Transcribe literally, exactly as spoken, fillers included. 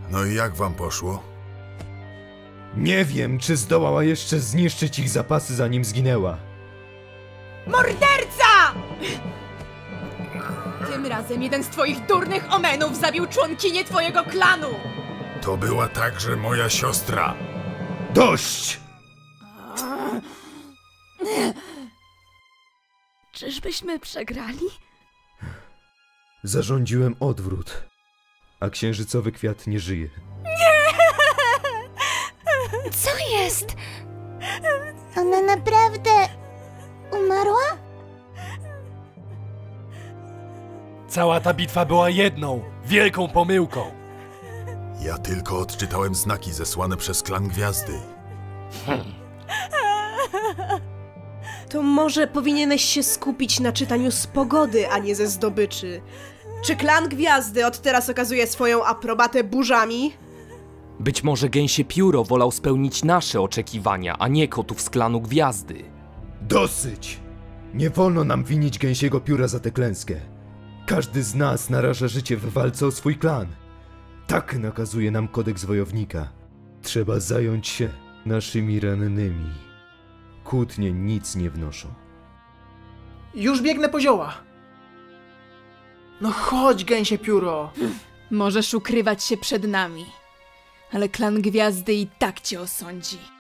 No i jak wam poszło? Nie wiem, czy zdołała jeszcze zniszczyć ich zapasy, zanim zginęła. Morderca! Tym razem jeden z twoich durnych omenów zabił członkinię twojego klanu! To była także moja siostra. Dość! Czyżbyśmy przegrali? Zarządziłem odwrót, a księżycowy kwiat nie żyje. Co jest? Ona naprawdę umarła? Cała ta bitwa była jedną, wielką pomyłką. Ja tylko odczytałem znaki zesłane przez klan Gwiazdy. To może powinieneś się skupić na czytaniu z pogody, a nie ze zdobyczy. Czy klan Gwiazdy od teraz okazuje swoją aprobatę burzami? Być może Gęsie Pióro wolał spełnić nasze oczekiwania, a nie kotów z klanu Gwiazdy. Dosyć! Nie wolno nam winić Gęsiego Pióra za tę klęskę. Każdy z nas naraża życie w walce o swój klan. Tak nakazuje nam kodeks wojownika. Trzeba zająć się naszymi rannymi. Kłótnie nic nie wnoszą. Już biegnę po zioła. No chodź, Gęsie Pióro. Możesz ukrywać się przed nami, ale klan Gwiazdy i tak cię osądzi.